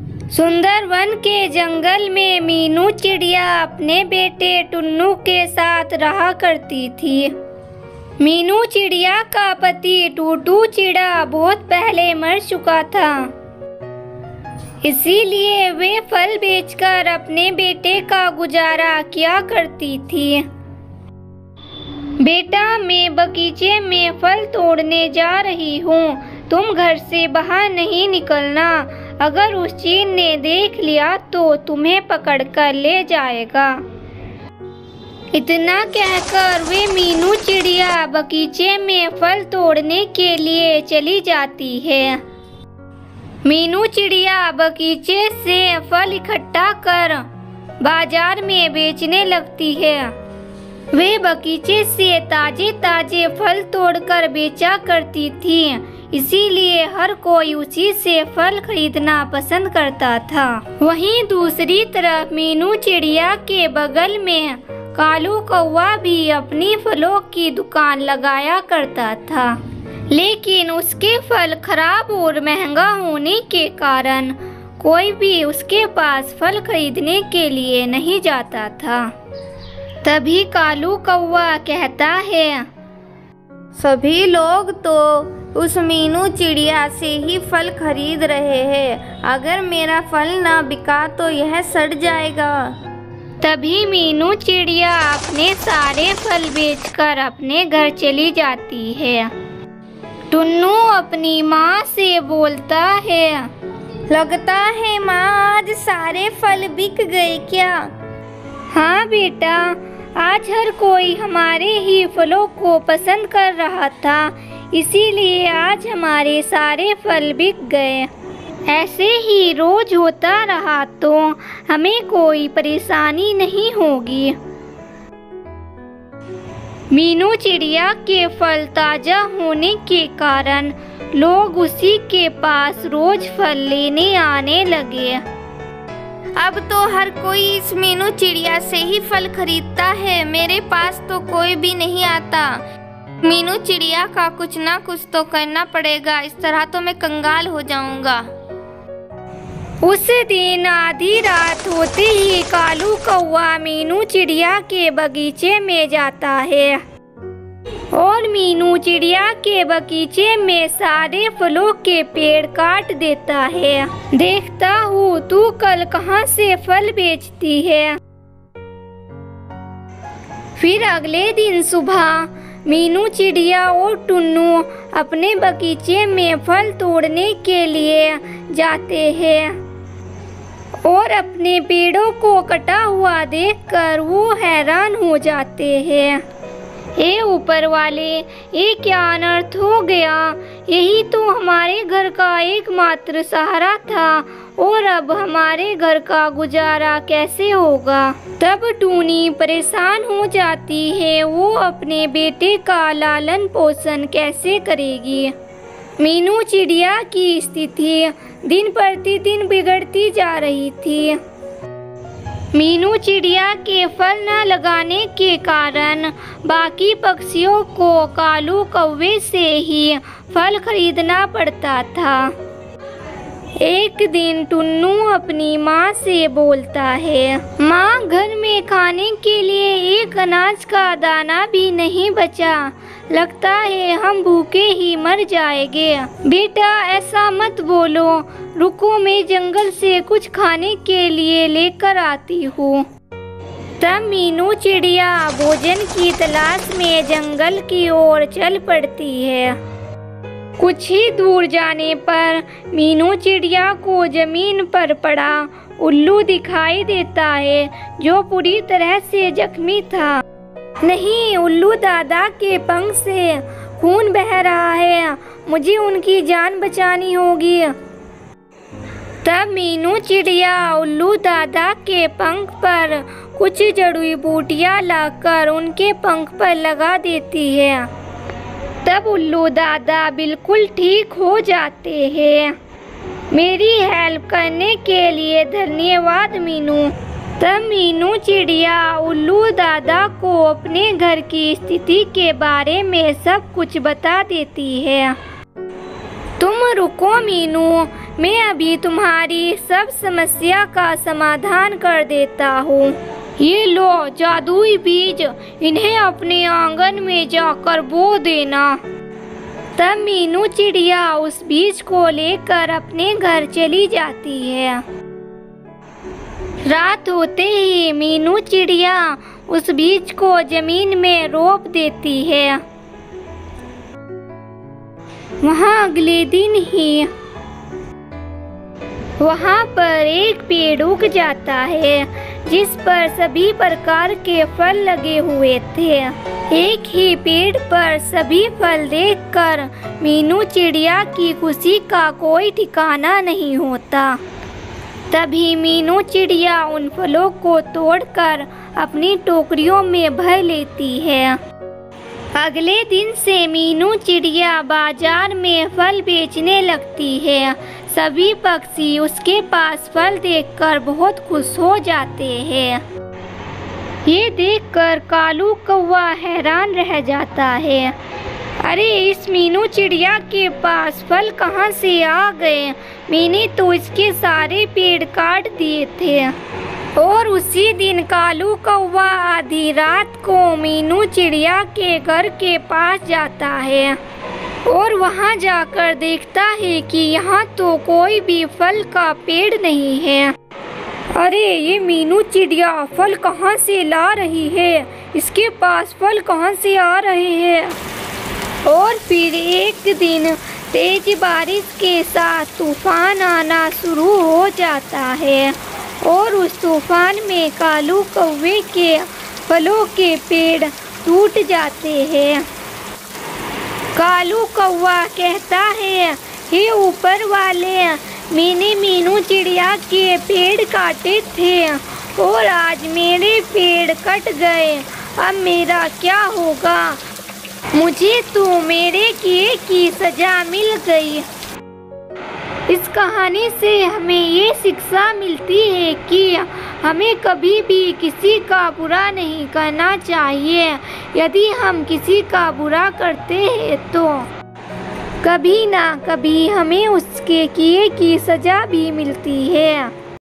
सुंदर वन के जंगल में मीनू चिड़िया अपने बेटे टुन्नू के साथ रहा करती थी। मीनू चिड़िया का पति टूटू चिड़ा बहुत पहले मर चुका था, इसीलिए वे फल बेचकर अपने बेटे का गुजारा किया करती थी। बेटा, मैं बगीचे में फल तोड़ने जा रही हूँ, तुम घर से बाहर नहीं निकलना। अगर उस चील ने देख लिया तो तुम्हें पकड़कर ले जाएगा। इतना कहकर वे मीनू चिड़िया बगीचे में फल तोड़ने के लिए चली जाती है। मीनू चिड़िया बगीचे से फल इकट्ठा कर बाजार में बेचने लगती है। वे बगीचे से ताजे ताजे फल तोड़कर बेचा करती थी, इसीलिए हर कोई उसी से फल खरीदना पसंद करता था। वहीं दूसरी तरफ मीनू चिड़िया के बगल में कालू कौवा भी अपनी फलों की दुकान लगाया करता था, लेकिन उसके फल खराब और महंगा होने के कारण कोई भी उसके पास फल खरीदने के लिए नहीं जाता था। तभी कालू कौवा कहता है, सभी लोग तो उस मीनू चिड़िया से ही फल खरीद रहे हैं। अगर मेरा फल ना बिका तो यह सड़ जाएगा। तभी मीनू चिड़िया अपने सारे फल बेचकर अपने घर चली जाती है। टुन्नू अपनी माँ से बोलता है, लगता है माँ आज सारे फल बिक गए क्या? हाँ बेटा, आज हर कोई हमारे ही फलों को पसंद कर रहा था, इसीलिए आज हमारे सारे फल बिक गए। ऐसे ही रोज होता रहा तो हमें कोई परेशानी नहीं होगी। मीनू चिड़िया के फल ताजा होने के कारण लोग उसी के पास रोज फल लेने आने लगे। अब तो हर कोई इस मीनू चिड़िया से ही फल खरीदता है, मेरे पास तो कोई भी नहीं आता। मीनू चिड़िया का कुछ ना कुछ तो करना पड़ेगा, इस तरह तो मैं कंगाल हो जाऊंगा। उस दिन आधी रात होते ही कालू कौवा मीनू चिड़िया के बगीचे में जाता है और मीनू चिड़िया के बगीचे में सारे फलों के पेड़ काट देता है। देखता हूँ तू कल कहाँ से फल बेचती है। फिर अगले दिन सुबह मीनू चिड़िया और टुन्नू अपने बगीचे में फल तोड़ने के लिए जाते हैं और अपने पेड़ों को कटा हुआ देखकर वो हैरान हो जाते हैं। हे ऊपर वाले, ये क्या अनर्थ हो गया? यही तो हमारे घर का एकमात्र सहारा था और अब हमारे घर का गुजारा कैसे होगा? तब टूनी परेशान हो जाती है, वो अपने बेटे का लालन पोषण कैसे करेगी। मीनू चिड़िया की स्थिति दिन प्रतिदिन बिगड़ती जा रही थी। मीनू चिड़िया के फल न लगाने के कारण बाकी पक्षियों को कालू कौवे से ही फल खरीदना पड़ता था। एक दिन टुन्नू अपनी माँ से बोलता है, माँ, घर में खाने के लिए एक अनाज का दाना भी नहीं बचा, लगता है हम भूखे ही मर जाएंगे। बेटा, ऐसा मत बोलो, रुको, मैं जंगल से कुछ खाने के लिए लेकर आती हूँ। तब मीनू चिड़िया भोजन की तलाश में जंगल की ओर चल पड़ती है। कुछ ही दूर जाने पर मीनू चिड़िया को जमीन पर पड़ा उल्लू दिखाई देता है, जो पूरी तरह से जख्मी था। नहीं, उल्लू दादा के पंख से खून बह रहा है, मुझे उनकी जान बचानी होगी। तब मीनू चिड़िया उल्लू दादा के पंख पर कुछ जड़ी बूटियां लाकर उनके पंख पर लगा देती है। तब उल्लू दादा बिल्कुल ठीक हो जाते हैं। मेरी हेल्प करने के लिए धन्यवाद मीनू। तब मीनू चिड़िया उल्लू दादा को अपने घर की स्थिति के बारे में सब कुछ बता देती है। तुम रुको मीनू, मैं अभी तुम्हारी सब समस्या का समाधान कर देता हूँ। ये लो जादुई बीज, इन्हें अपने आंगन में जाकर बो देना। तब मीनू चिड़िया उस बीज को लेकर अपने घर चली जाती है। रात होते ही मीनू चिड़िया उस बीज को जमीन में रोप देती है। वहाँ अगले दिन ही वहाँ पर एक पेड़ उग जाता है जिस पर सभी प्रकार के फल लगे हुए थे। एक ही पेड़ पर सभी फल देखकर मीनू चिड़िया की खुशी का कोई ठिकाना नहीं होता। तभी मीनू चिड़िया उन फलों को तोड़कर अपनी टोकरियों में भर लेती है। अगले दिन से मीनू चिड़िया बाजार में फल बेचने लगती है। सभी पक्षी उसके पास फल देखकर बहुत खुश हो जाते हैं। ये देखकर कालू कौवा हैरान रह जाता है। अरे इस मीनू चिड़िया के पास फल कहाँ से आ गए? मैंने तो इसके सारे पेड़ काट दिए थे। और उसी दिन कालू कौवा आधी रात को मीनू चिड़िया के घर के पास जाता है और वहां जाकर देखता है कि यहाँ तो कोई भी फल का पेड़ नहीं है। अरे ये मीनू चिड़िया फल कहाँ से ला रही है? इसके पास फल कहाँ से आ रहे हैं? और फिर एक दिन तेज बारिश के साथ तूफान आना शुरू हो जाता है और उस तूफान में कालू कौवे के फलों के पेड़ टूट जाते हैं। कालू कौवा कहता है, हे ऊपर वाले, मैंने मीनू चिड़िया के पेड़ काटे थे और आज मेरे पेड़ कट गए। अब मेरा क्या होगा? मुझे तो मेरे किए की सजा मिल गई। इस कहानी से हमें ये शिक्षा मिलती है कि हमें कभी भी किसी का बुरा नहीं करना चाहिए। यदि हम किसी का बुरा करते हैं तो कभी ना कभी हमें उसके किए की सजा भी मिलती है।